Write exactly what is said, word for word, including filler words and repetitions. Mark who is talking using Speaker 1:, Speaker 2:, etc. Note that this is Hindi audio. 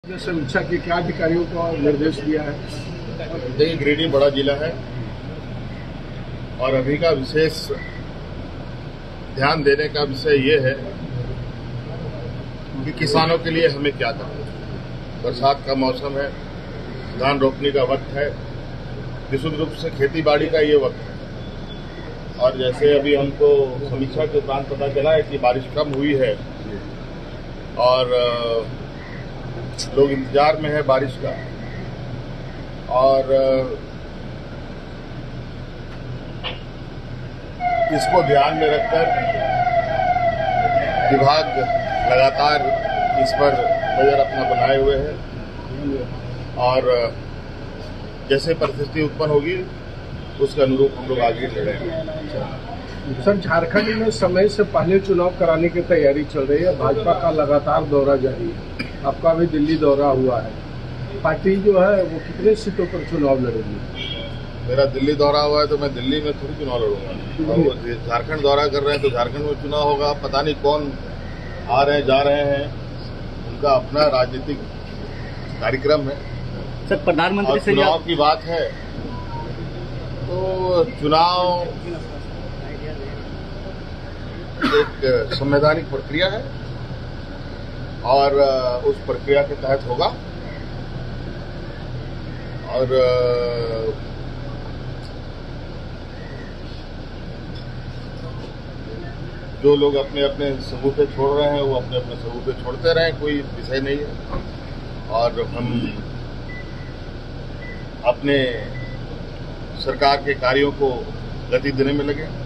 Speaker 1: समीक्षा की क्या अधिकारियों को निर्देश दिया है?
Speaker 2: देखिए, गिरिडीह बड़ा जिला है और अभी का विशेष ध्यान देने का विषय ये है कि किसानों के लिए हमें क्या करना है। बरसात का मौसम है, धान रोपने का वक्त है, विशुद्ध रूप से खेती बाड़ी का ये वक्त है। और जैसे अभी हमको समीक्षा के उपरांत पता चला है कि बारिश कम हुई है और लोग इंतजार में है बारिश का, और इसको ध्यान में रखकर विभाग लगातार इस पर नजर अपना बनाए हुए है और जैसे परिस्थिति उत्पन्न होगी उसके अनुरूप हम लोग आगे लड़ेंगे।
Speaker 1: सर, झारखंड में समय से पहले चुनाव कराने की तैयारी चल रही है। भाजपा का लगातार दौरा जारी है, आपका भी दिल्ली दौरा हुआ है। पार्टी जो है वो कितने सीटों पर चुनाव लड़ेगी?
Speaker 2: मेरा दिल्ली दौरा हुआ है तो मैं दिल्ली में थोड़ी चुनाव लड़ूंगा, और वो झारखंड दौरा कर रहे हैं तो झारखंड में चुनाव होगा। पता नहीं कौन आ रहे हैं जा रहे हैं, उनका अपना राजनीतिक कार्यक्रम है।
Speaker 3: सर, प्रधानमंत्री से
Speaker 2: चुनाव की बात है तो चुनाव एक संवैधानिक प्रक्रिया है और उस प्रक्रिया के तहत होगा। और जो लोग अपने अपने सबूते छोड़ रहे हैं वो अपने अपने सबूते छोड़ते रहें, कोई विषय नहीं है। और हम अपने सरकार के कार्यों को गति देने में लगे।